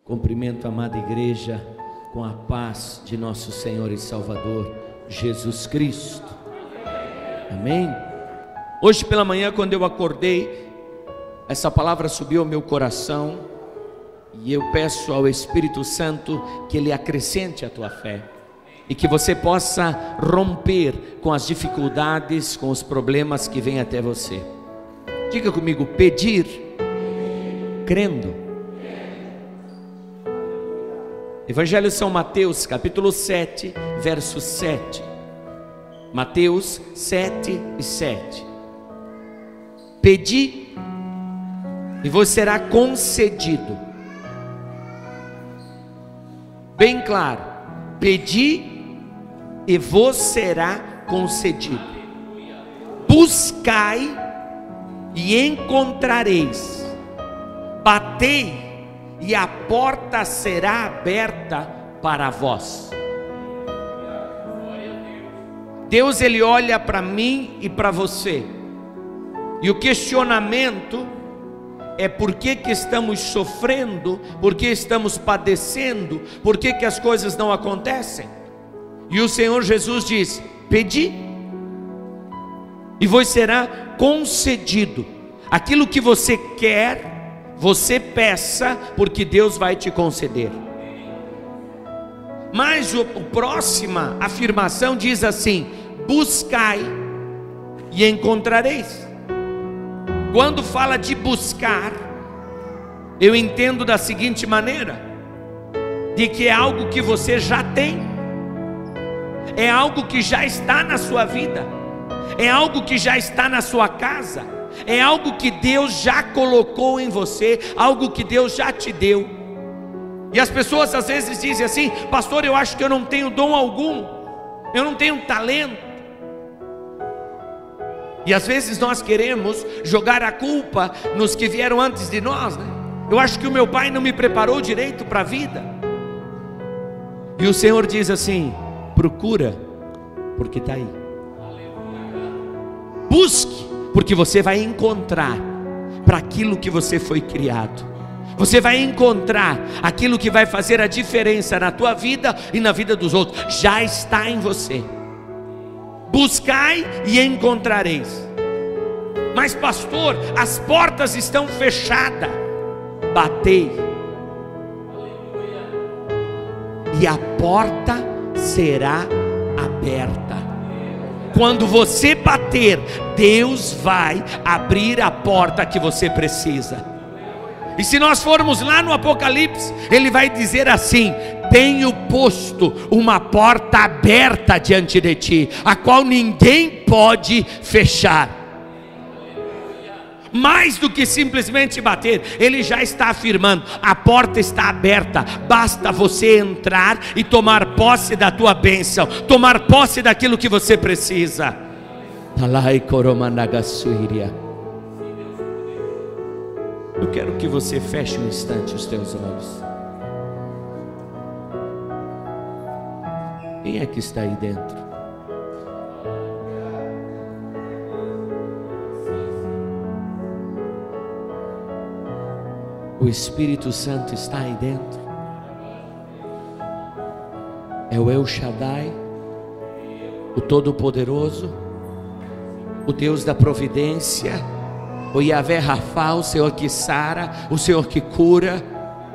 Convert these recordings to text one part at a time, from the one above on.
Cumprimento a amada igreja com a paz de nosso Senhor e Salvador Jesus Cristo. Amém? Hoje pela manhã, quando eu acordei, essa palavra subiu ao meu coração e eu peço ao Espírito Santo que Ele acrescente a tua fé e que você possa romper com as dificuldades, com os problemas que vêm até você. Diga comigo: pedir crendo. Evangelho de São Mateus, capítulo 7, verso 7. Mateus 7 e 7. Pedi e vos será concedido. Bem claro. Pedi e vos será concedido. Buscai e encontrareis. Batei e a porta será aberta para vós. Deus, Ele olha para mim e para você, e o questionamento é: por que estamos sofrendo? Por que estamos padecendo? Por que as coisas não acontecem? E o Senhor Jesus diz: pedi e vos será concedido. Aquilo que você quer, você peça, porque Deus vai te conceder. Mas a próxima afirmação diz assim: buscai e encontrareis. Quando fala de buscar, eu entendo da seguinte maneira: de que é algo que você já tem, é algo que já está na sua vida, é algo que já está na sua casa, é algo que Deus já colocou em você, algo que Deus já te deu. E as pessoas às vezes dizem assim: pastor, eu acho que eu não tenho dom algum, eu não tenho talento. E às vezes nós queremos jogar a culpa nos que vieram antes de nós, né? Eu acho que o meu pai não me preparou direito para a vida. E o Senhor diz assim: procura, porque está aí. Busque, porque você vai encontrar para aquilo que você foi criado. Você vai encontrar aquilo que vai fazer a diferença na tua vida e na vida dos outros. Já está em você. Buscai e encontrareis. Mas pastor, as portas estão fechadas. Batei e a porta será aberta. Quando você bater, Deus vai abrir a porta que você precisa. E se nós formos lá no Apocalipse, Ele vai dizer assim: tenho posto uma porta aberta diante de ti, a qual ninguém pode fechar. Mais do que simplesmente bater, Ele já está afirmando: a porta está aberta, basta você entrar e tomar posse da tua bênção, tomar posse daquilo que você precisa. Eu quero que você feche um instante os teus olhos. Quem é que está aí dentro? O Espírito Santo está aí dentro. É o El Shaddai, o Todo-Poderoso, o Deus da providência, o Yahvé Rafá, o Senhor que sara, o Senhor que cura,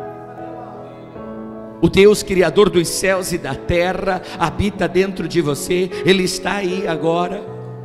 o Deus Criador dos céus e da terra, habita dentro de você. Ele está aí agora.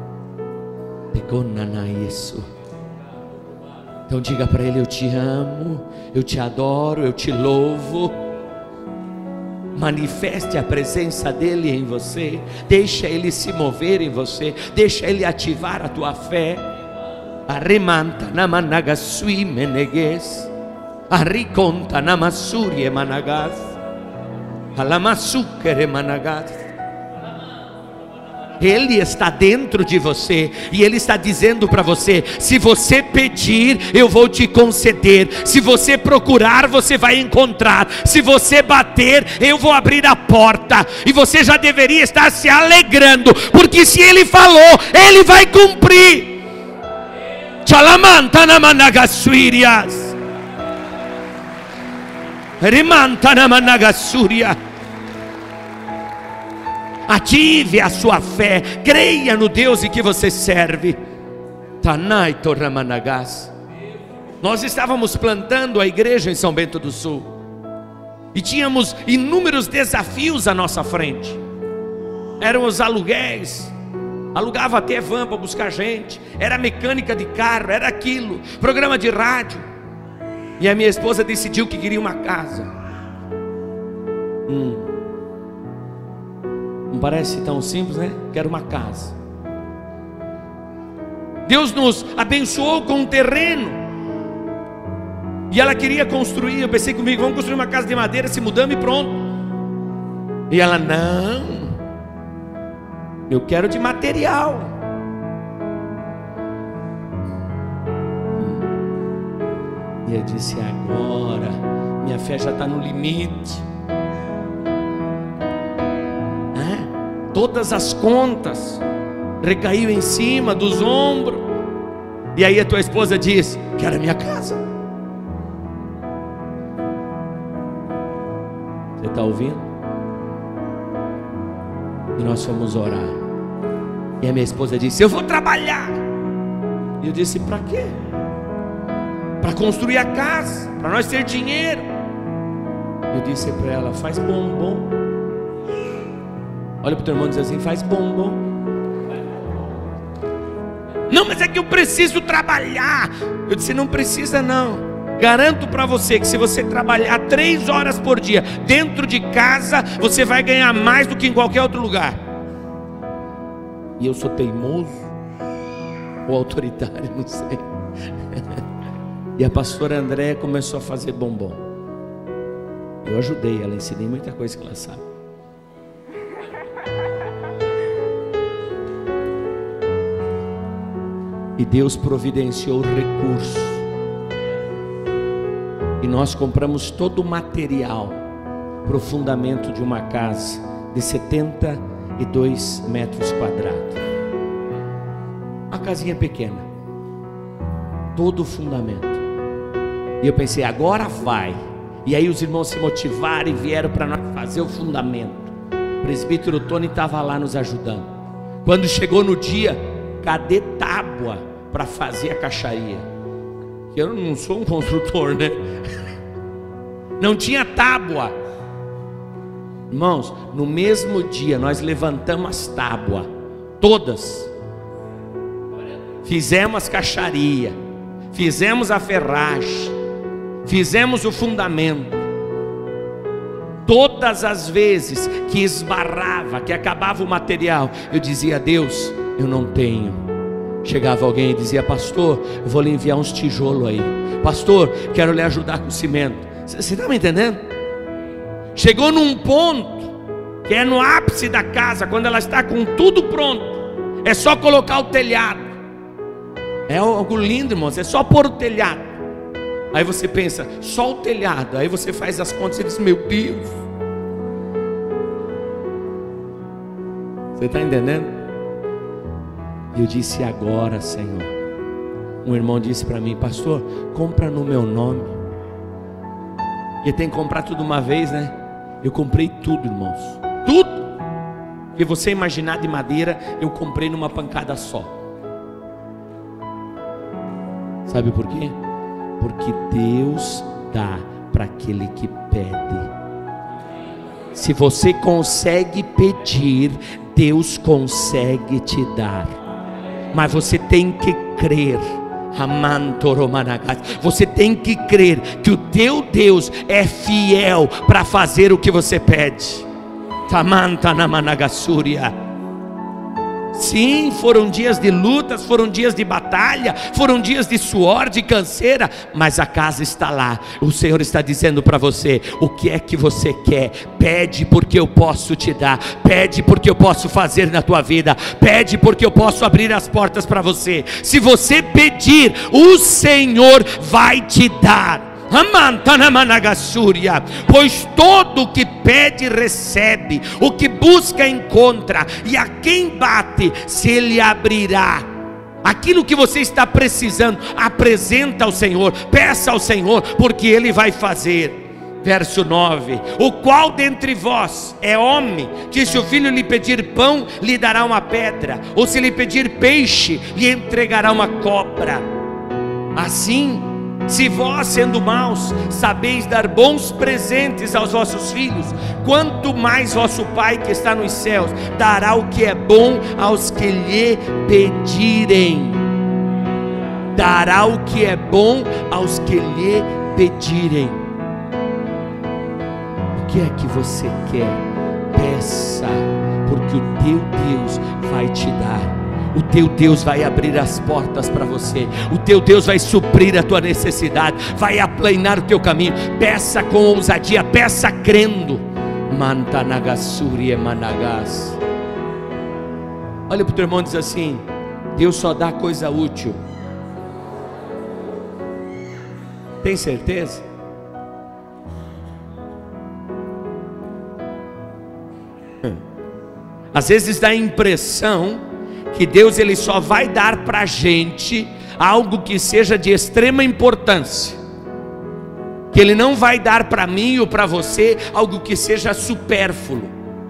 Então diga para Ele: eu te amo, eu te adoro, eu te louvo. Manifeste a presença dEle em você. Deixa Ele se mover em você. Deixa Ele ativar a tua fé. Arremanta namanagasui meneges, arriconta namasuri managas, alamasukere managas. Ele está dentro de você e Ele está dizendo para você: se você pedir, eu vou te conceder. Se você procurar, você vai encontrar. Se você bater, eu vou abrir a porta. E você já deveria estar se alegrando, porque se Ele falou, Ele vai cumprir. Chalamanta namanagasuirias. Ative a sua fé, creia no Deus em que você serve. Nós estávamos plantando a igreja em São Bento do Sul e tínhamos inúmeros desafios à nossa frente. Eram os aluguéis, alugava até van para buscar gente, era mecânica de carro, era aquilo, programa de rádio. E a minha esposa decidiu que queria uma casa. Não parece tão simples, né? Quero uma casa. Deus nos abençoou com um terreno e ela queria construir. Eu pensei comigo, vamos construir uma casa de madeira, se mudamos e pronto. E ela, não, eu quero de material. E eu disse, agora minha fé já está no limite. Todas as contas recaiu em cima dos ombros. E aí a tua esposa diz, quero a minha casa. Você está ouvindo? E nós fomos orar. E a minha esposa disse, eu vou trabalhar. E eu disse, para quê? Para construir a casa, para nós ter dinheiro. Eu disse para ela, faz bombom. Olha para o teu irmão e diz assim, faz bombom. Não, mas é que eu preciso trabalhar. Eu disse, não precisa não. Garanto para você que se você trabalhar 3 horas por dia dentro de casa, você vai ganhar mais do que em qualquer outro lugar. E eu sou teimoso ou autoritário, não sei. E a pastora Andréia começou a fazer bombom. Eu ajudei ela, ensinei muita coisa que ela sabe. E Deus providenciou recursos. E nós compramos todo o material para o fundamento de uma casa de 72 metros quadrados. Uma casinha pequena. Todo o fundamento. E eu pensei, agora vai. E aí os irmãos se motivaram e vieram para nós fazer o fundamento. O presbítero Tony estava lá nos ajudando. Quando chegou no dia, cadê tábua para fazer a caixaria? Eu não sou um construtor, né? Não tinha tábua. Irmãos, no mesmo dia nós levantamos as tábuas, todas. Fizemos as caixarias, fizemos a ferragem, fizemos o fundamento. Todas as vezes que esbarrava, que acabava o material, eu dizia, Deus, eu não tenho. Chegava alguém e dizia, pastor, eu vou lhe enviar uns tijolos aí. Pastor, quero lhe ajudar com o cimento. Você está me entendendo? Chegou num ponto, que é no ápice da casa, quando ela está com tudo pronto, é só colocar o telhado. É algo lindo, irmãos, é só pôr o telhado. Aí você pensa, só o telhado. Aí você faz as contas e diz, meu Deus. Você está entendendo? E eu disse, agora, Senhor. Um irmão disse para mim, pastor, compra no meu nome. E tem que comprar tudo uma vez, né? Eu comprei tudo, irmãos. Tudo que você imaginar de madeira, eu comprei numa pancada só. Sabe por quê? Porque Deus dá para aquele que pede. Se você consegue pedir, Deus consegue te dar. Mas você tem que crer. Você tem que crer que o teu Deus é fiel para fazer o que você pede. Sim, foram dias de lutas, foram dias de batalha, foram dias de suor, de canseira, mas a casa está lá. O Senhor está dizendo para você, o que é que você quer? Pede porque eu posso te dar, pede porque eu posso fazer na tua vida, pede porque eu posso abrir as portas para você. Se você pedir, o Senhor vai te dar. Pois todo o que pede recebe, o que busca encontra, e a quem bate se ele abrirá. Aquilo que você está precisando, apresenta ao Senhor, peça ao Senhor, porque Ele vai fazer. Verso 9: o qual dentre vós é homem, que se o filho lhe pedir pão, lhe dará uma pedra, ou se lhe pedir peixe, lhe entregará uma cobra? Assim, se vós, sendo maus, sabeis dar bons presentes aos vossos filhos, quanto mais vosso Pai que está nos céus dará o que é bom aos que lhe pedirem. Dará o que é bom aos que lhe pedirem. O que é que você quer? Peça, porque o teu Deus vai te dar. O teu Deus vai abrir as portas para você. O teu Deus vai suprir a tua necessidade, vai aplanar o teu caminho. Peça com ousadia, peça crendo. Mantanagasuri e managas. Olha para o teu irmão e diz assim: Deus só dá coisa útil. Tem certeza? Às vezes dá a impressão que Deus ele só vai dar para a gente algo que seja de extrema importância, que Ele não vai dar para mim ou para você algo que seja supérfluo.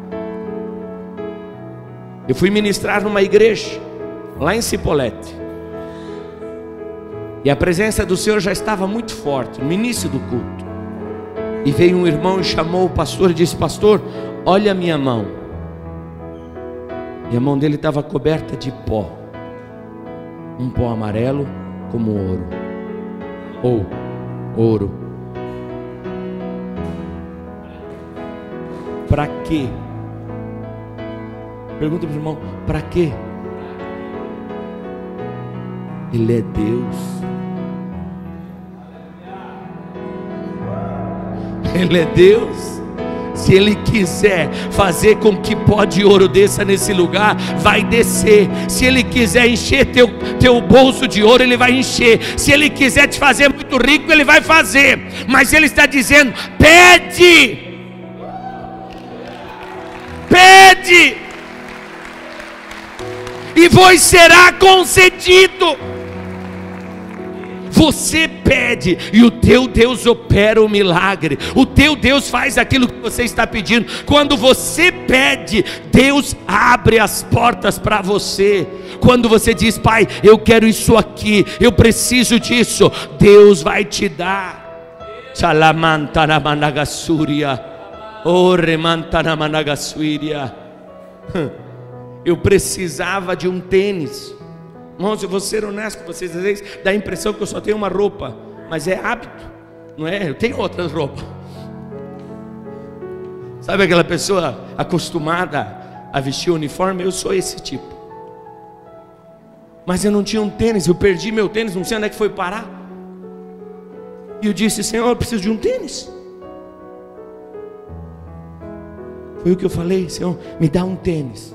Eu fui ministrar numa igreja lá em Cipolletti, e a presença do Senhor já estava muito forte no início do culto. E veio um irmão e chamou o pastor e disse: pastor, olha a minha mão. E a mão dele estava coberta de pó, um pó amarelo como ouro, ou ouro. Para quê? Pergunta para o irmão: para quê? Ele é Deus. Ele é Deus. Se Ele quiser fazer com que pó de ouro desça nesse lugar, vai descer. Se Ele quiser encher teu bolso de ouro, Ele vai encher. Se Ele quiser te fazer muito rico, Ele vai fazer. Mas Ele está dizendo: pede, pede, e vos será concedido. Você pede e o teu Deus opera o milagre. O teu Deus faz aquilo que você está pedindo. Quando você pede, Deus abre as portas para você. Quando você diz: pai, eu quero isso aqui, eu preciso disso, Deus vai te dar. Eu precisava de um tênis. Irmãos, eu vou ser honesto com vocês. Às vezes dá a impressão que eu só tenho uma roupa, mas é hábito, não é? Eu tenho outras roupas. Sabe aquela pessoa acostumada a vestir o uniforme? Eu sou esse tipo. Mas eu não tinha um tênis, eu perdi meu tênis, não sei onde é que foi parar. E eu disse: Senhor, eu preciso de um tênis. Foi o que eu falei: Senhor, me dá um tênis.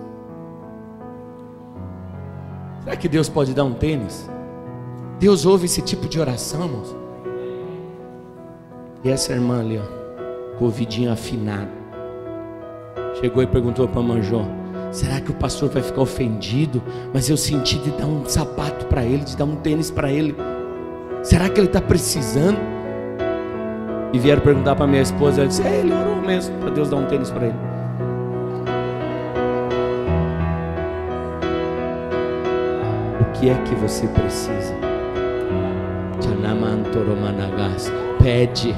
Será que Deus pode dar um tênis? Deus ouve esse tipo de oração, irmãos. E essa irmã ali, ó, com o ouvidinho afinado, chegou e perguntou para a Manjó: será que o pastor vai ficar ofendido? Mas eu senti de dar um sapato para ele, de dar um tênis para ele. Será que ele está precisando? E vieram perguntar para minha esposa. Ela disse: ele orou mesmo para Deus dar um tênis para ele. O que é que você precisa? Pede.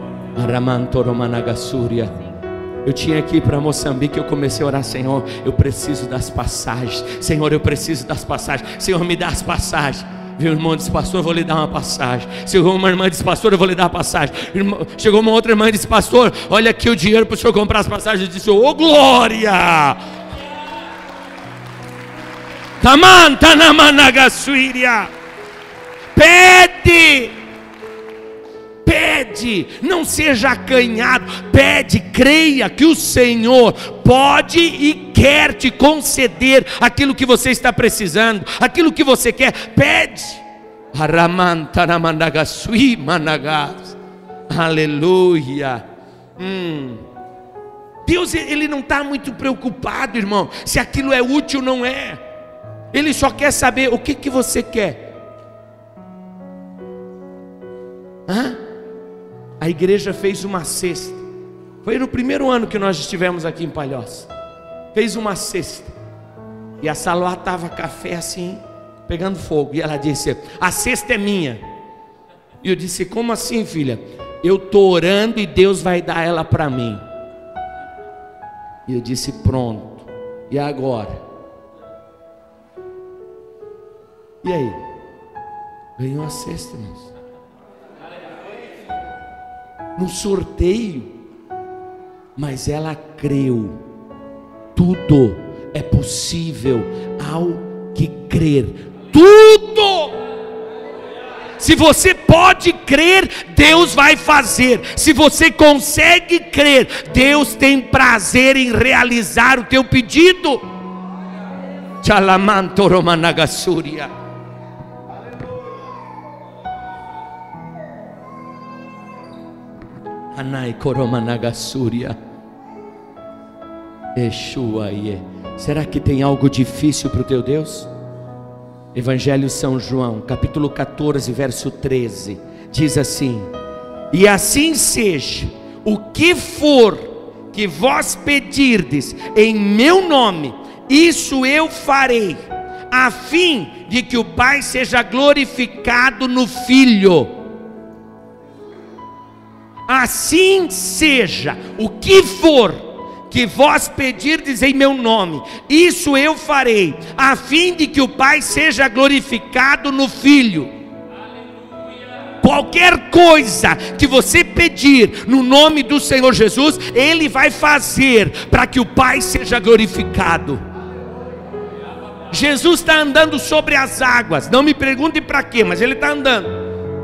Eu tinha que ir para Moçambique. Eu comecei a orar: Senhor, eu preciso das passagens. Senhor, eu preciso das passagens. Senhor, me dá as passagens. Viu, o irmão disse: pastor, eu vou lhe dar uma passagem. Chegou uma irmã e disse: pastor, eu vou lhe dar a passagem. Chegou uma outra irmã e disse: pastor, olha aqui o dinheiro para o senhor comprar as passagens. Eu disse: ô glória! Pede, pede, não seja acanhado, pede, creia que o Senhor pode e quer te conceder aquilo que você está precisando, aquilo que você quer. Pede. Aleluia. Deus, Ele não está muito preocupado, irmão, se aquilo é útil ou não é. Ele só quer saber o que você quer. a igreja fez uma cesta. Foi no primeiro ano que nós estivemos aqui em Palhoça. Fez uma cesta. E a Salvá estava café assim, pegando fogo. E ela disse: a cesta é minha. E eu disse: como assim, filha? Eu estou orando e Deus vai dar ela para mim. E eu disse: pronto. E agora? E aí? Ganhou a cesta, irmãos. No sorteio. Mas ela creu. Tudo é possível ao que crer. Tudo! Se você pode crer, Deus vai fazer. Se você consegue crer, Deus tem prazer em realizar o teu pedido. Chalamanto Romanagassúria. Anai Koromanagassúria. Exuaie. Será que tem algo difícil para o teu Deus? Evangelho de São João, capítulo 14, verso 13, diz assim: e assim seja, o que for que vós pedirdes em meu nome, isso eu farei, a fim de que o Pai seja glorificado no Filho. Assim seja, o que for que vós pedirdes em meu nome, isso eu farei, a fim de que o Pai seja glorificado no Filho. Qualquer coisa que você pedir no nome do Senhor Jesus, Ele vai fazer para que o Pai seja glorificado. Jesus está andando sobre as águas, não me pergunte para quê, mas Ele está andando.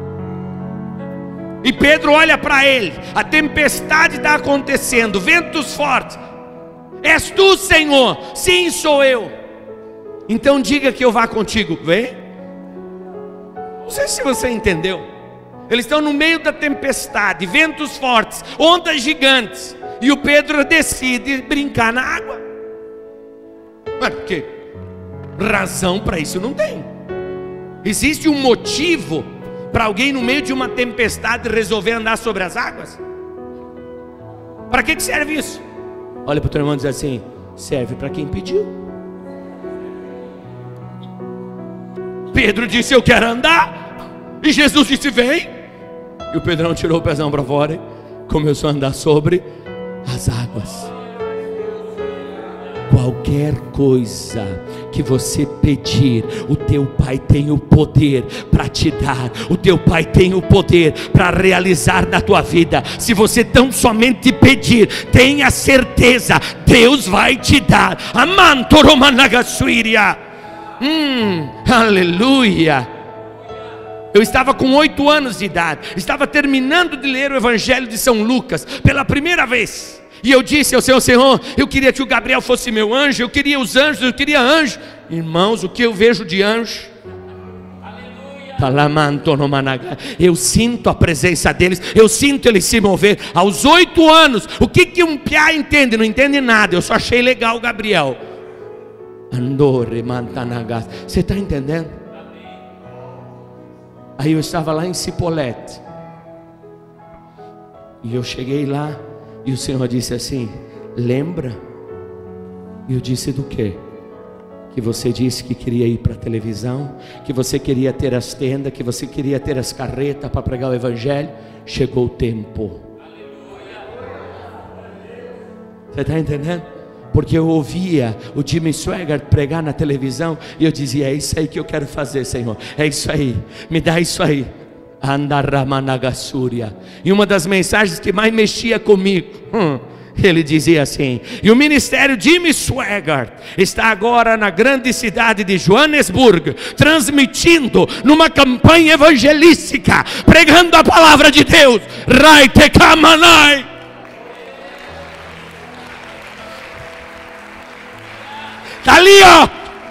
E Pedro olha para ele, a tempestade está acontecendo, ventos fortes. És tu, Senhor? Sim, sou eu. Então diga que eu vá contigo. Vem. Não sei se você entendeu. Eles estão no meio da tempestade, ventos fortes, ondas gigantes, e o Pedro decide brincar na água. Mas por quê? Razão para isso não tem. Existe um motivo para alguém no meio de uma tempestade resolver andar sobre as águas? Para que serve isso? Olha para o teu irmão e diz assim: serve para quem pediu. Pedro disse: eu quero andar. E Jesus disse: vem. E o Pedrão tirou o pezão para fora e começou a andar sobre as águas. Qualquer coisa que você pedir, o teu Pai tem o poder para te dar. O teu Pai tem o poder para realizar na tua vida. Se você tão somente pedir, tenha certeza, Deus vai te dar. Amantoromanagasuiria. Aleluia. Eu estava com 8 anos de idade, estava terminando de ler o Evangelho de São Lucas pela primeira vez. E eu disse ao Senhor: Senhor, eu queria que o Gabriel fosse meu anjo, eu queria os anjos, eu queria anjo. Irmãos, o que eu vejo de anjo? Eu sinto a presença deles, eu sinto eles se mover. Aos 8 anos, o que um piá entende? Não entende nada. Eu só achei legal o Gabriel. Você está entendendo? Aí eu estava lá em Cipolete, e eu cheguei lá, e o Senhor disse assim: lembra? E eu disse: do quê? Que você disse que queria ir para a televisão, que você queria ter as tendas, que você queria ter as carretas para pregar o Evangelho. Chegou o tempo. Você está entendendo? Porque eu ouvia o Jimmy Swaggart pregar na televisão, e eu dizia: é isso aí que eu quero fazer, Senhor, é isso aí, me dá isso aí. Andaramanagassuria. E uma das mensagens que mais mexia comigo, ele dizia assim: e o ministério Jimmy Swaggart está agora na grande cidade de Joanesburgo, transmitindo numa campanha evangelística, pregando a palavra de Deus. Raitekamanai. Está ali, ó.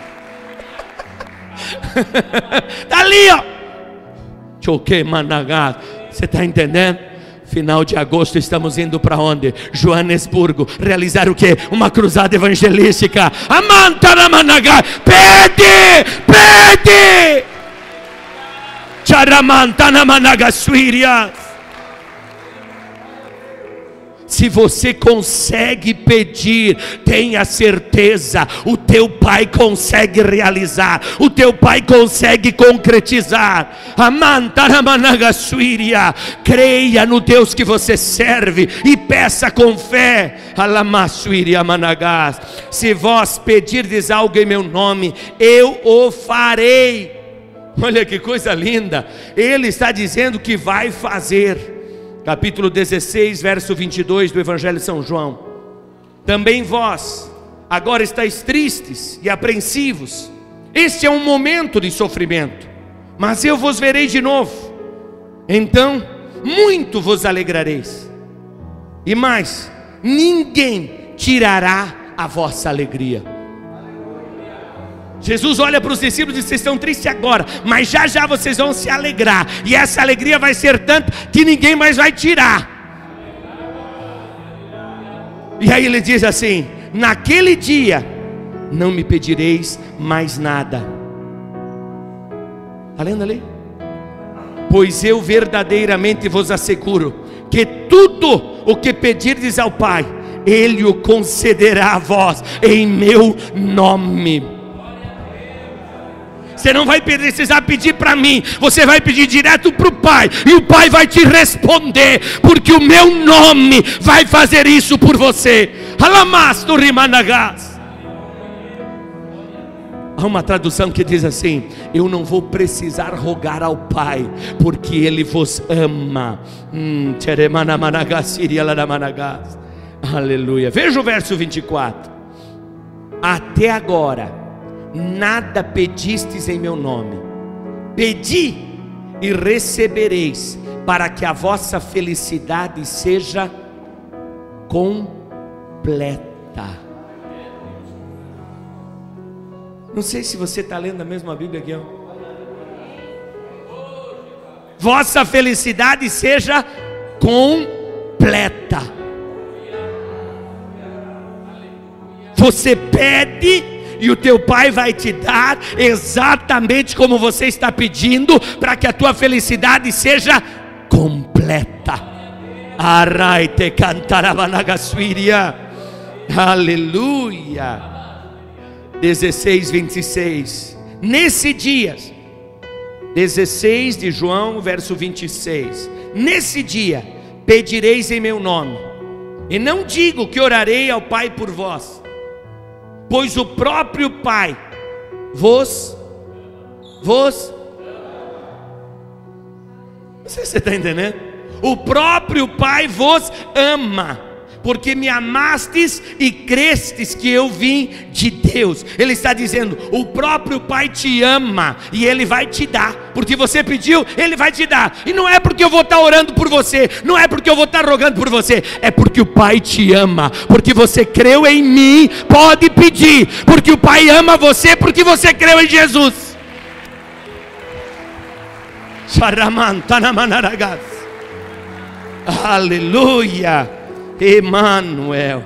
Está ali, ó. Choque managá. Você está entendendo? Final de agosto estamos indo para onde? Joanesburgo. Realizar o quê? Uma cruzada evangelística. Amantara managá. Pede! Charamantana managasuirias. Se você consegue pedir, tenha certeza, o teu Pai consegue realizar, o teu Pai consegue concretizar. Creia no Deus que você serve e peça com fé. Se vós pedirdes algo em meu nome, eu o farei. Olha que coisa linda, Ele está dizendo que vai fazer. Capítulo 16, verso 22 do Evangelho de São João. Também vós, agora estáis tristes e apreensivos. Este é um momento de sofrimento, mas eu vos verei de novo. Então, muito vos alegrareis. E mais, ninguém tirará a vossa alegria. Jesus olha para os discípulos e diz: vocês estão tristes agora, mas já já vocês vão se alegrar, e essa alegria vai ser tanta que ninguém mais vai tirar. E aí ele diz assim: naquele dia não me pedireis mais nada. Está lendo ali? Pois eu verdadeiramente vos asseguro que tudo o que pedirdes ao Pai, Ele o concederá a vós em meu nome. Você não vai precisar pedir para mim, você vai pedir direto para o Pai, e o Pai vai te responder, porque o meu nome vai fazer isso por você. Há uma tradução que diz assim: eu não vou precisar rogar ao Pai, porque Ele vos ama. Aleluia. Veja o verso 24. Até agora nada pedistes em meu nome. Pedi e recebereis, para que a vossa felicidade seja completa. Não sei se você está lendo a mesma Bíblia aqui, ó. Vossa felicidade seja completa. Você pede e o teu Pai vai te dar exatamente como você está pedindo, para que a tua felicidade seja completa. Araite cantarabanagassuiria. Aleluia. 16, 26. Nesse dia, 16 de João, verso 26. Nesse dia pedireis em meu nome, e não digo que orarei ao Pai por vós, pois o próprio Pai vos não sei se você está entendendo. O próprio Pai vos ama, porque me amastes e crestes que eu vim de Deus. Ele está dizendo: o próprio Pai te ama, e Ele vai te dar, porque você pediu, Ele vai te dar. E não é porque eu vou estar orando por você, não é porque eu vou estar rogando por você, é porque o Pai te ama, porque você creu em mim. Pode pedir, porque o Pai ama você, porque você creu em Jesus. Aleluia. Emanuel.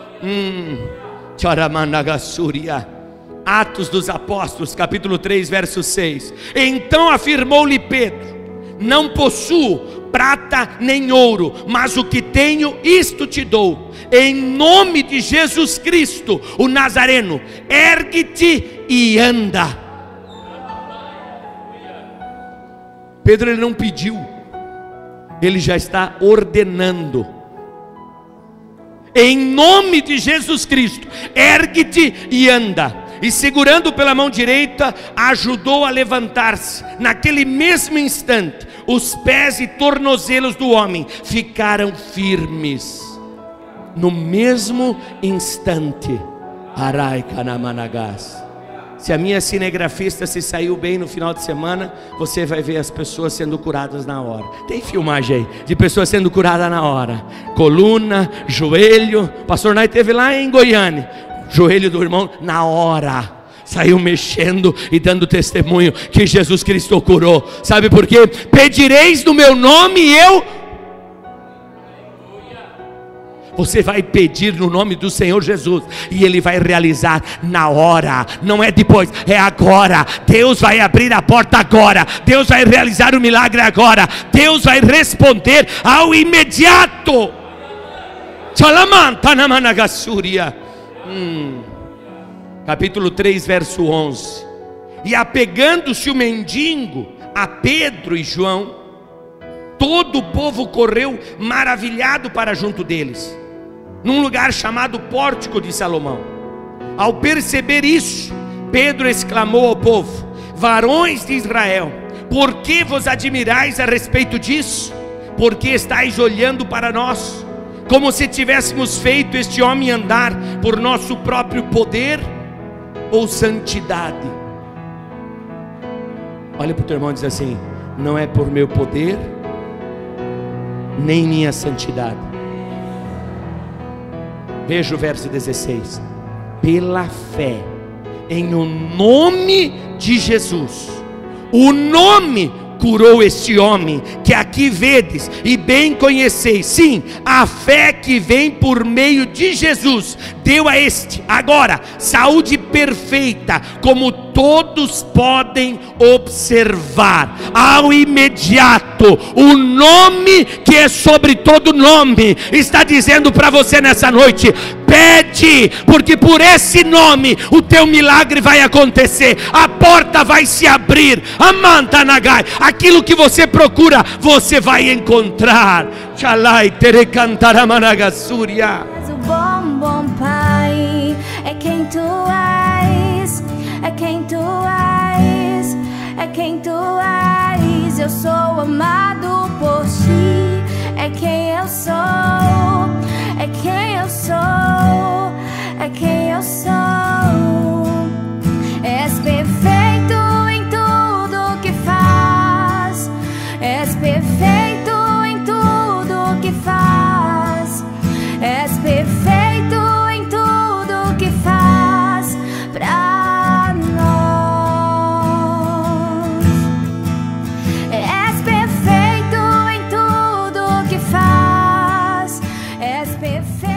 Atos dos Apóstolos, capítulo 3, verso 6. Então afirmou-lhe Pedro: não possuo prata nem ouro, mas o que tenho, isto te dou. Em nome de Jesus Cristo, o Nazareno, ergue-te e anda. Pedro, ele não pediu, ele já está ordenando. Em nome de Jesus Cristo, ergue-te e anda. E segurando pela mão direita, ajudou a levantar-se. Naquele mesmo instante, os pés e tornozelos do homem ficaram firmes. No mesmo instante. Arai Kanamanagas. Se a minha cinegrafista se saiu bem no final de semana, você vai ver as pessoas sendo curadas na hora. Tem filmagem aí de pessoas sendo curadas na hora. Coluna, joelho. O pastor Nai esteve lá em Goiânia. Joelho do irmão na hora. Saiu mexendo e dando testemunho que Jesus Cristo curou. Sabe por quê? Pedireis no meu nome e eu... Você vai pedir no nome do Senhor Jesus, e Ele vai realizar na hora. Não é depois, é agora. Deus vai abrir a porta agora. Deus vai realizar o milagre agora. Deus vai responder ao imediato. Capítulo 3, verso 11. E apegando-se o mendigo a Pedro e João, todo o povo correu maravilhado para junto deles, num lugar chamado Pórtico de Salomão. Ao perceber isso, Pedro exclamou ao povo: varões de Israel, por que vos admirais a respeito disso? Porque estáis olhando para nós, como se tivéssemos feito este homem andar por nosso próprio poder ou santidade? Olha para o teu irmão e diz assim: não é por meu poder, nem minha santidade. Veja o verso 16: pela fé em o nome de Jesus, o nome curou este homem que aqui vedes e bem conheceis. Sim, a fé que vem por meio de Jesus deu a este agora saúde perfeita, como todos podem observar. Ao imediato, o nome que é sobre todo nome está dizendo para você nessa noite: pede, porque por esse nome o teu milagre vai acontecer, a porta vai se abrir. Amantanagai, aquilo que você procura, você vai encontrar. Chalai tere cantaramanagasúria. És o bom, bom Pai, é quem tu és, é quem tu és, é quem tu és. Eu sou amado por ti, é quem eu sou, é quem eu sou, é quem eu sou. És perfeito em tudo que faz, és perfeito em tudo que faz, és perfeito em tudo que faz pra nós. És perfeito em tudo que faz, és perfeito.